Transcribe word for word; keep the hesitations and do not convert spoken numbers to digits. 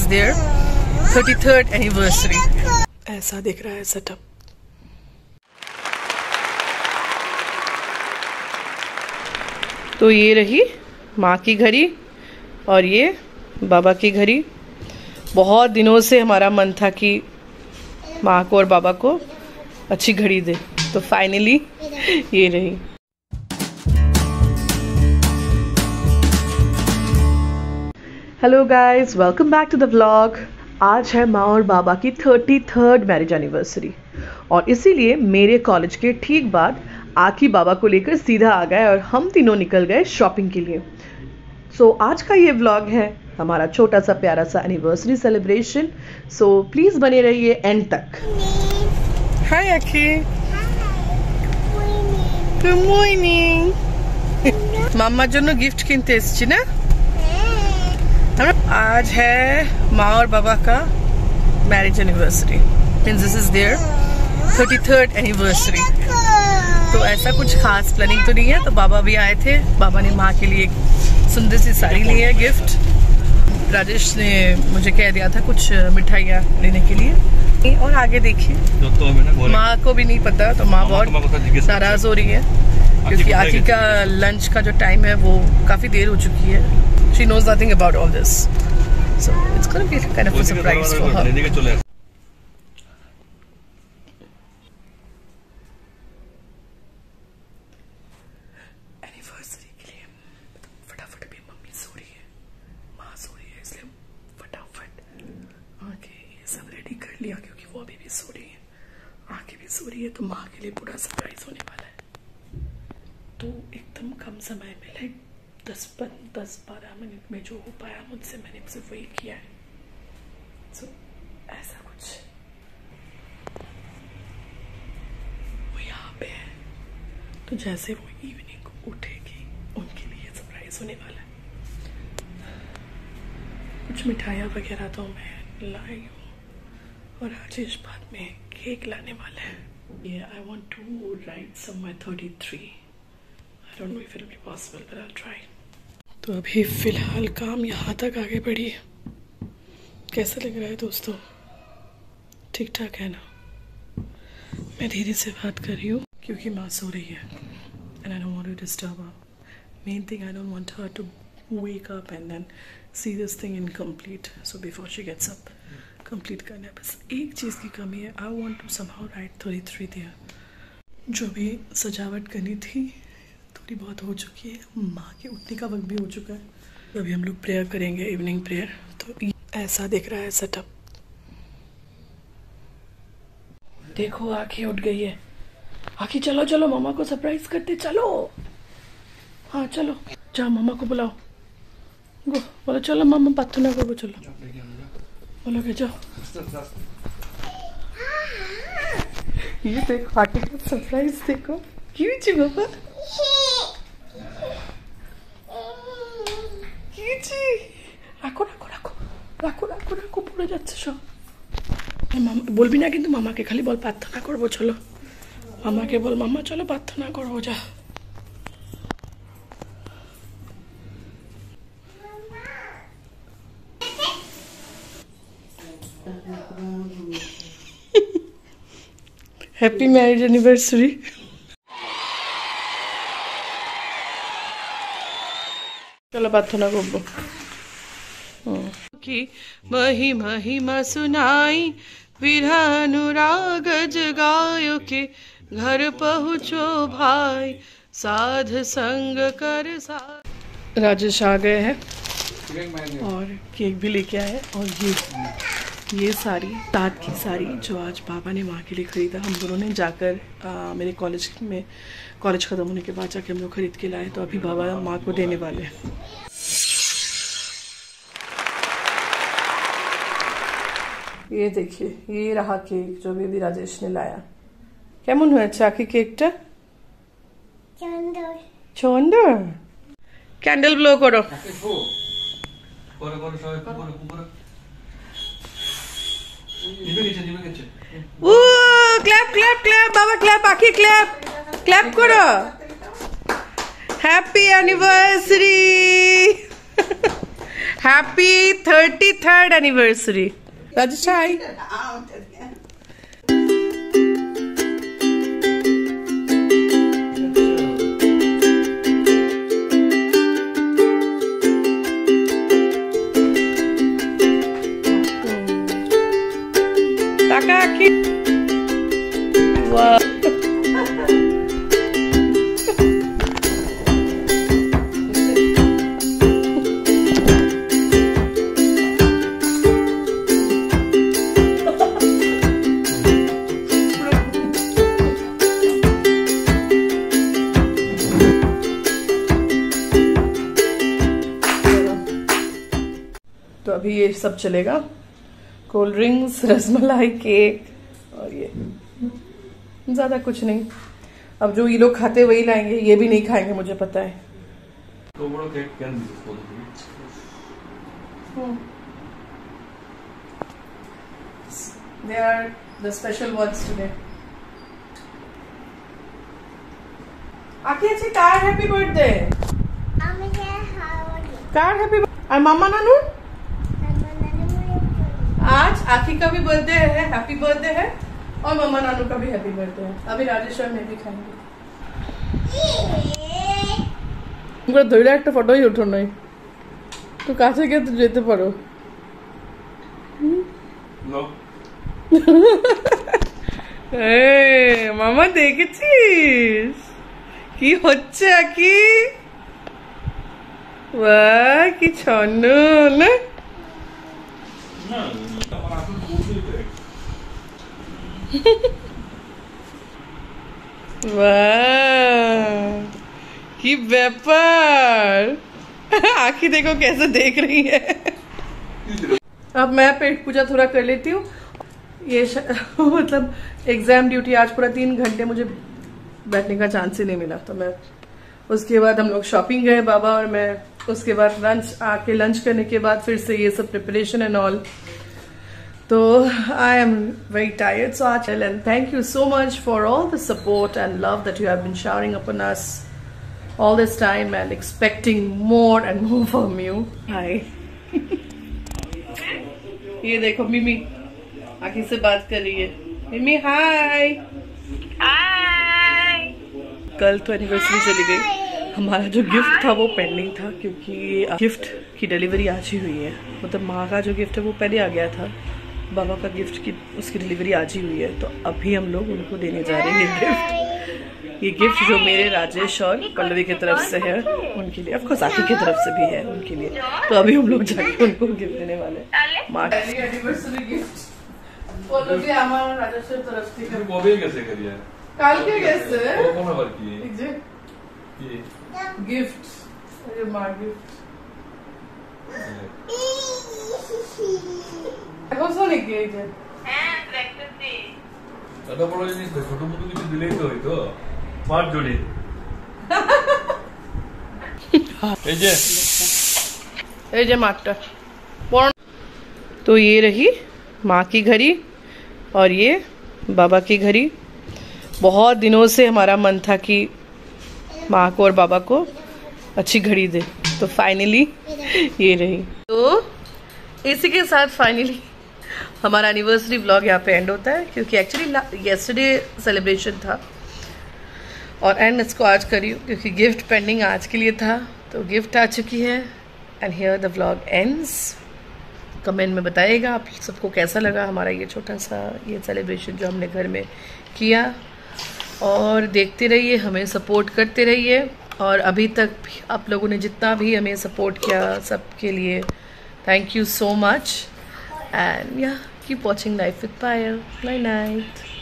is their thirty-third anniversary. ऐसा दिख रहा है सेटअप। तो ये रही माँ की घड़ी और ये बाबा की घड़ी। बहुत दिनों से हमारा मन था कि माँ को और बाबा को अच्छी घड़ी दे, तो फाइनली ये रही। Hello guys, welcome back to the vlog. आज है माँ और बाबा की थर्टी थर्ड मैरिज एनिवर्सरी और इसीलिए मेरे कॉलेज के ठीक बाद आखी बाबा को लेकर सीधा आ गए और हम तीनों निकल गए शॉपिंग के लिए। सो so, आज का ये व्लॉग है हमारा छोटा सा प्यारा सा एनिवर्सरी सेलिब्रेशन। सो प्लीज़ बने रहिए एंड तक। हाय आखी, गुड मॉर्निंग। मामा जोनो गिफ्ट किनते एसेछि ना। आज है माँ और बाबा का marriage anniversary, means this is their thirty third anniversary. तो ऐसा कुछ खास प्लानिंग तो नहीं है। तो बाबा भी आए थे, बाबा ने माँ के लिए एक सुंदर सी साड़ी ली है गिफ्ट। राजेश ने मुझे कह दिया था कुछ मिठाइयाँ लेने के लिए। और आगे देखिए, तो माँ को भी नहीं पता, तो माँ बहुत नाराज हो रही है क्योंकि आखिर का लंच का जो टाइम है वो काफी देर हो चुकी है। She knows nothing about all this, so it's going to be kind of a surprise for her. Anniversary के लिए फटाफट भी मम्मी सो रही है, माँ सो रही है, इसलिए फटाफट आके ये सब रेडी कर लिया क्योंकि वो अभी भी सो रही है, आके भी सो रही है। तो माँ के लिए पूरा सरप्राइज होने वाला है। तो एकदम कम समय में लाइक दस दस बारह मिनट में जो हो पाया मुझसे, मैंने सिर्फ वही किया है। so, ऐसा कुछ वो यहाँ पे है, तो जैसे वो इवनिंग को उठेगी उनके लिए सरप्राइज होने वाला है। कुछ मिठाइयाँ वगैरह तो मैं लाई हूँ और राजेश बाद में केक लाने वाला है। ये I want to write somewhere thirty three. I don't know if it will be possible but I will try. तो अभी फ़िलहाल काम यहाँ तक आगे बढ़ी है। कैसा लग रहा है दोस्तों? ठीक ठाक है ना? मैं धीरे से बात कर रही हूँ क्योंकि माँ सो रही है and I don't want to disturb her. Main thing, I don't want her to wake up and then see this thing incomplete. So before she gets up, complete करना है। बस एक चीज़ की कमी है, आई वांट टू समहाउ राइट थर्टी थ्री देयर। जो भी सजावट करनी थी थोड़ी बहुत हो चुकी है, माँ के उठने का वक्त भी हो चुका है। तो अभी हम लोग प्रेयर करेंगे, इवनिंग प्रेयर। तो ऐसा दिख रहा है सेटअप। देखो आखी उठ गई है। आखी चलो चलो मामा को सरप्राइज करते चलो। हाँ चलो, जाओ मामा को बुलाओ। गो बोलो चलो मामा बात ना करो, चलो बोलो के जाओ। ये देखो आखी का सरप्राइज देखो। क्यों जी बाबा রাখো রাখো রাখো রাখো রাখো রাখো পড়ে যাচ্ছে সব। মামা বলবি না কিন্তু মামাকে, খালি বল প্রার্থনা করবো। চলো মামাকে বল, মামা চলো প্রার্থনা করবো, যা। Happy marriage anniversary. चलो प्रार्थना करबो की मही महिमा सुनाई, विरह अनुराग जगायो के घर पहुँचो भाई, साध संग कर साथ। राजेश आ गए हैं और केक भी लेके आए। और ये ये साड़ी, तात की साड़ी जो आज पापा ने माँ के लिए खरीदा, हम दोनों ने जाकर आ, मेरे कॉलेज में कॉलेज ख़त्म होने के बाद जाके हम लोग खरीद के लाए। तो अभी बाबा माँ को देने वाले हैं। ये देखिए, ये रहा केक जो भी राजेश ने लाया। কেমন হয়েছে আকি কেকটা? সুন্দর সুন্দর। ক্যান্ডেল ব্লো করো। করো করো সবাই করো করো। নিবে নিচে নিবে নিচে। ও ক্ল্যাপ ক্ল্যাপ ক্ল্যাপ বাবা ক্ল্যাপ, আকি ক্ল্যাপ ক্ল্যাপ করো। Happy anniversary. Happy thirty third anniversary Rajesh. तो अभी ये सब चलेगा, कोल्ड ड्रिंक्स, रसमलाई, केक और ये ज्यादा कुछ नहीं। अब जो ये लोग खाते वही लाएंगे, ये भी नहीं खाएंगे मुझे पता है। They are the special ones today. Aki, कार हैप्पी बर्थडे। कार हैप्पी और मामा नानू आज आखी का भी बर्थडे है, हैप्पी बर्थडे है, और मम्मा नानू का भी हैप्पी बर्थडे है। अभी राजेश और मैं भी खाएंगे। ধরে একটা ফটোই ওঠো নাই তো কাছে গিয়ে তো যেতে পারো। মামা দেখেছিস কি হচ্ছে আকি? বাহ কি ছন্ন না। की व्यापार आखी देखो कैसे देख रही है। अब मैं पेट पूजा थोड़ा कर लेती हूँ। ये मतलब एग्जाम ड्यूटी आज पूरा तीन घंटे मुझे बैठने का चांस ही नहीं मिला, तो मैं उसके बाद हम लोग शॉपिंग गए बाबा और मैं। उसके बाद लंच आके लंच करने के बाद फिर से ये सब प्रिपरेशन एंड ऑल। तो I am very tired, so आज and thank you so much for all the support and love that you have been showering upon us all this time and expecting more and more from you. Hi. ये देखो मिमी आखी से बात कर रही है। मिमी हाय। हाय। कल तो एनिवर्सरी चली गई। हमारा जो गिफ्ट था वो पेंडिंग था क्योंकि गिफ्ट की डिलीवरी आज ही हुई है। मतलब माँ का जो गिफ्ट है वो पहले आ गया था, बाबा का गिफ्ट की उसकी डिलीवरी आज ही हुई है। तो अभी हम लोग उनको देने जा रहे हैं गिफ्ट। ये गिफ्ट जो मेरे राजेश और पल्लवी की तरफ से है उनके लिए, ऑफ कोर्स आखी की तरफ से भी है उनके लिए। तो अभी हम लोग जाके उनको गिफ्ट देने वाले। माँ की एनिवर्सरी गिफ्ट पल्लवी আমার রাজেশের तरफ से কবে গেছে করিয়া কালকে গেছে ও কোন আবার কি এই যে কি গিফট এই মা গিফট এখন শুনে কি এই যে হ্যাঁ প্র্যাকটিস দি দাদা বড় জিনিস তো ছোট মোটো কিছু দিলেই তো হইতো পাঁচ জোড়ে এই যে এই যে মাটা। तो ये रही माँ की घड़ी और ये बाबा की घड़ी। बहुत दिनों से हमारा मन था कि माँ को और बाबा को अच्छी घड़ी दे, तो फाइनली ये रही। तो इसी के साथ फाइनली हमारा एनिवर्सरी व्लॉग यहाँ पे एंड होता है, क्योंकि एक्चुअली येस्टरडे सेलिब्रेशन था और एंड इसको आज करी क्योंकि गिफ्ट पेंडिंग आज के लिए था। तो गिफ्ट आ चुकी है and here the vlog ends. Comment में बताइएगा आप सबको कैसा लगा हमारा ये छोटा सा ये सेलिब्रेशन जो हमने घर में किया, और देखते रहिए, हमें सपोर्ट करते रहिए। और अभी तक भी आप लोगों ने जितना भी हमें सपोर्ट किया सबके लिए thank you so much. And yeah keep watching life with Payal. Night night.